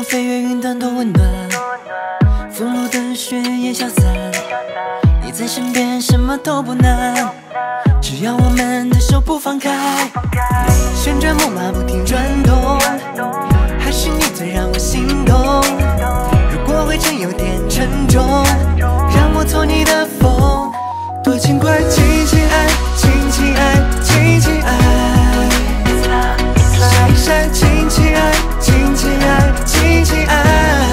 我飞越云端多温暖，风路的雪也消散。你在身边，什么都不难，只要我们的手不放开。旋转木马不停转动，还是你最让我心动。如果灰尘有点沉重，让我做你的风，多轻快，轻轻爱，轻轻爱，轻轻爱。 晒一晒，轻轻爱，轻轻爱，轻轻爱。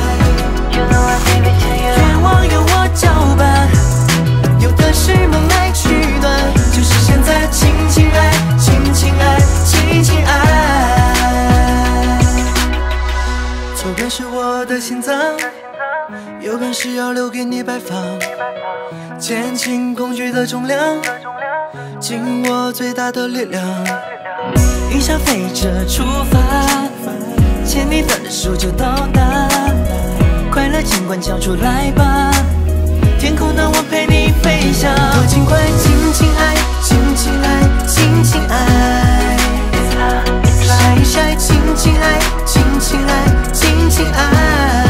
愿望由我搅拌，有的是梦来取暖，就是现在，轻轻爱，轻轻爱，轻轻爱。左边是我的心脏，右边是要留给你摆放，减轻恐惧的重量，尽我最大的力量。 云霄飞车出发，牵你的手就到达，快乐尽管交出来吧，天空让我陪你飞翔。多轻快，轻轻爱，轻轻爱，轻轻爱。晒一晒，轻轻爱，轻轻爱，轻轻爱。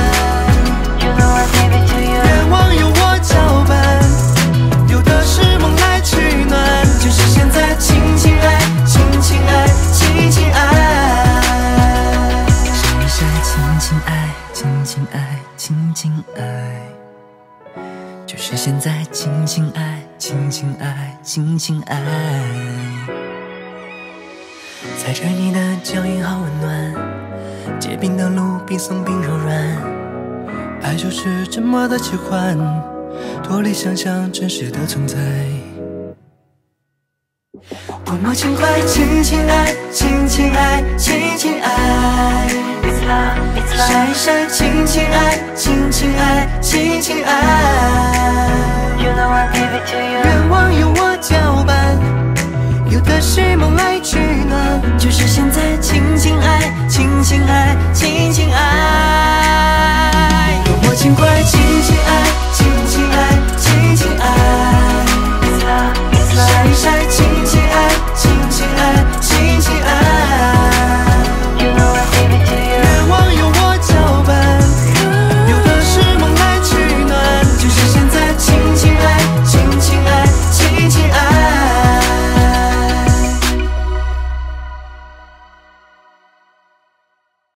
愿望由我搅拌，有的是梦来取暖，就是现在，轻轻爱，轻轻爱。 轻轻爱，晒一晒，轻轻爱，轻轻爱，轻轻爱，就是现在，轻轻爱，轻轻爱，轻轻爱。踩着你的脚印好温暖，结冰的路冰松冰柔软，爱就是这么的奇幻，脱离想象真实的存在。 多么轻快，轻轻爱，轻轻爱，轻轻爱。晒一晒，轻轻爱，轻轻爱，轻轻爱。愿望由我搅拌，有的是梦来取暖，就是现在，轻轻爱，轻轻爱，轻轻爱。